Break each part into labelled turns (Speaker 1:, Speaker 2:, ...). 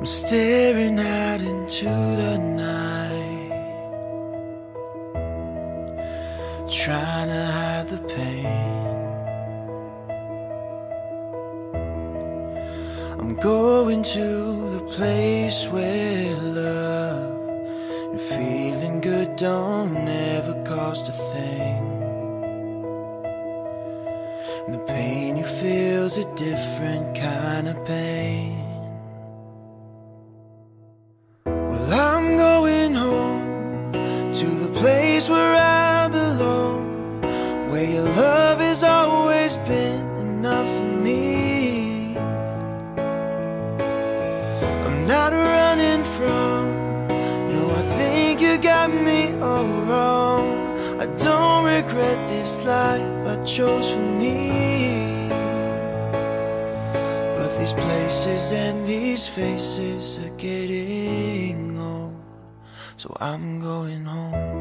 Speaker 1: I'm staring out into the night, trying to hide the pain. I'm going to the place where love and feeling good don't ever cost a thing. And the pain you feel's a different kind of pain. Well, I'm going home to the place where I belong, where your love has always been enough for me. I'm not running from, no, I think you got me all wrong. I don't regret this life I chose for me. But these places and these faces are getting old, so I'm going home.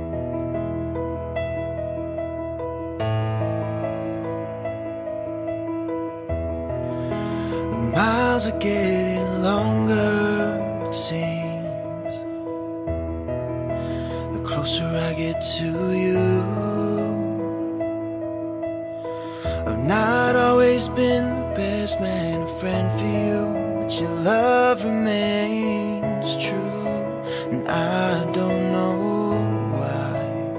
Speaker 1: The miles are getting longer, it seems, the closer I get to you. I've not always been the best man, a friend for you, but your love remains true. And I don't know why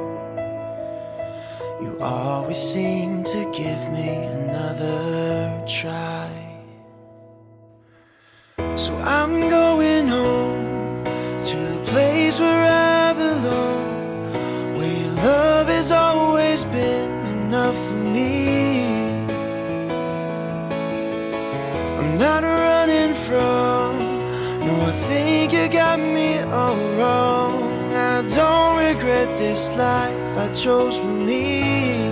Speaker 1: you always seem to give me another try. So I'm going home to the place where I belong, where your love has always been enough for me. I'm not running from, no, I think you got me all wrong. I don't regret this life I chose for me.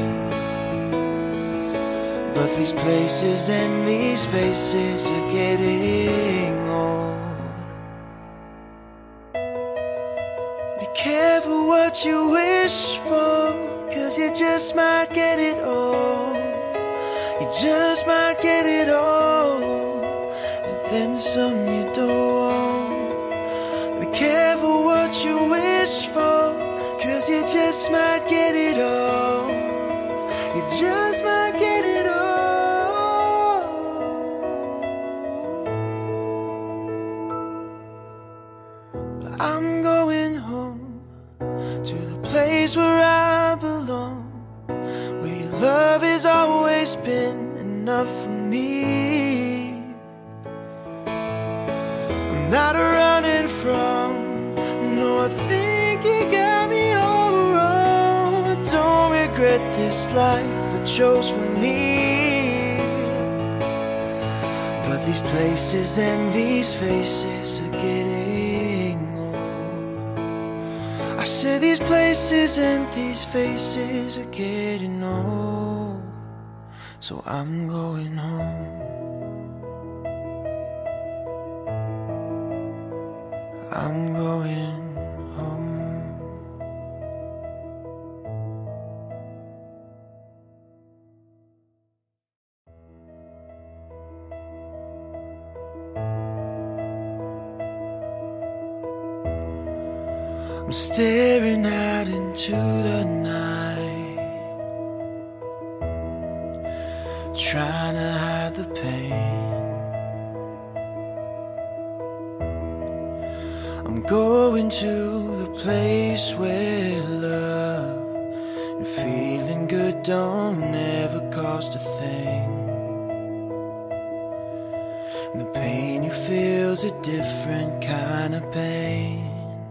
Speaker 1: But these places and these faces are getting old. Be careful what you wish for, 'cause you just might get it all. You just might get it all, and then some you don't want. Be careful what you wish for, 'cause you just might get it all. You just might get it all. I'm going home to the place where I belong, where your love has always been enough for me. I'm not running from, no, I think you got me all wrong. I don't regret this life I chose for me. But these places and these faces are getting old. I said these places and these faces are getting old, so I'm going home. I'm going home. I'm staring out into the night, trying to hide the pain. I'm going to the place where love and feeling good don't ever cost a thing. And the pain you feel's a different kind of pain.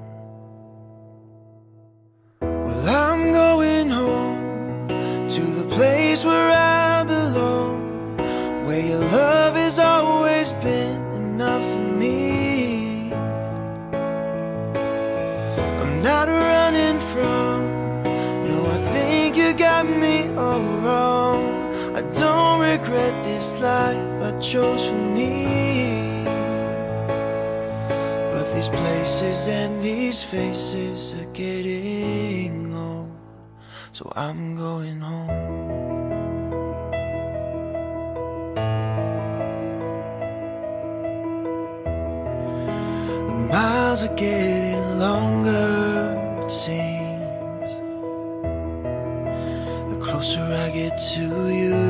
Speaker 1: Well, I'm going home to the place where I belong, where your love has always been enough for me. I'm not running from, no, I think you got me all wrong. I don't regret this life I chose for me. But these places and these faces are getting old, so I'm going home. miles are getting longer, it seems. The closer I get to you.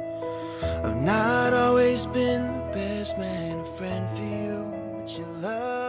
Speaker 1: I've not always been the best man, a friend for you, but your love